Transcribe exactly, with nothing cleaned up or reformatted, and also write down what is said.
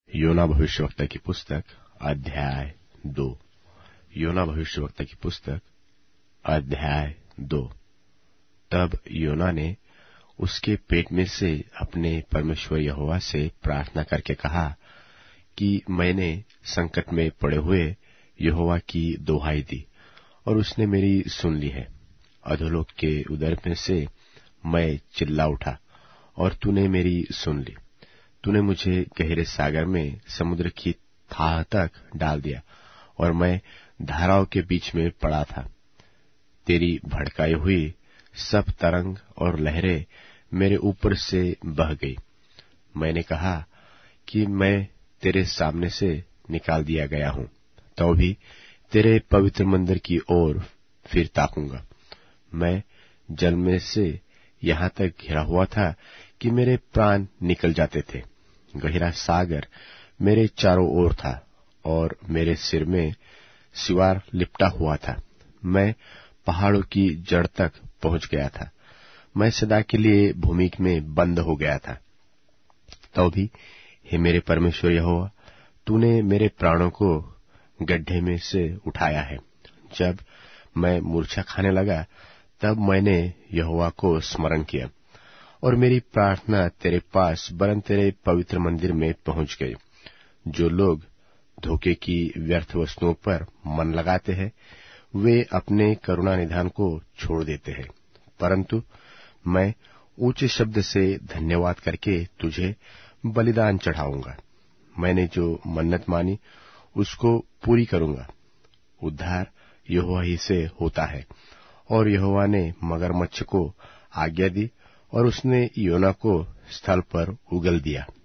योना भविष्यवक्ता की पुस्तक अध्याय दो। योना भविष्यवक्ता की पुस्तक अध्याय दो। तब योना ने उसके पेट में से अपने परमेश्वर यहोवा से प्रार्थना करके कहा कि मैंने संकट में पड़े हुए यहोवा की दुहाई दी और उसने मेरी सुन ली है। अधोलोक के उदर में से मैं चिल्ला उठा और तूने मेरी सुन ली। तूने मुझे गहरे सागर में समुद्र की थाह तक डाल दिया और मैं धाराओं के बीच में पड़ा था। तेरी भड़काई हुई सब तरंग और लहरें मेरे ऊपर से बह गई। मैंने कहा कि मैं तेरे सामने से निकाल दिया गया हूं, तो भी तेरे पवित्र मंदिर की ओर फिर ताकूंगा। मैं जल में से यहां तक घिरा हुआ था कि मेरे प्राण निकल जाते थे। गहरा सागर मेरे चारों ओर था और मेरे सिर में सिवार लिपटा हुआ था। मैं पहाड़ों की जड़ तक पहुंच गया था। मैं सदा के लिए भूमि में बंद हो गया था। तो भी हे मेरे परमेश्वर यहोवा, तूने मेरे प्राणों को गड्ढे में से उठाया है। जब मैं मूर्छा खाने लगा तब मैंने यहोवा को स्मरण किया और मेरी प्रार्थना तेरे पास वरन तेरे पवित्र मंदिर में पहुंच गई। जो लोग धोखे की व्यर्थ वस्तुओं पर मन लगाते हैं वे अपने करुणा निधान को छोड़ देते हैं, परंतु मैं ऊंचे शब्द से धन्यवाद करके तुझे बलिदान चढ़ाऊंगा। मैंने जो मन्नत मानी उसको पूरी करूंगा। उद्धार यहोवा ही से होता है। और यहोवा ने मगरमच्छ को आज्ञा दी और उसने योना को स्थल पर उगल दिया।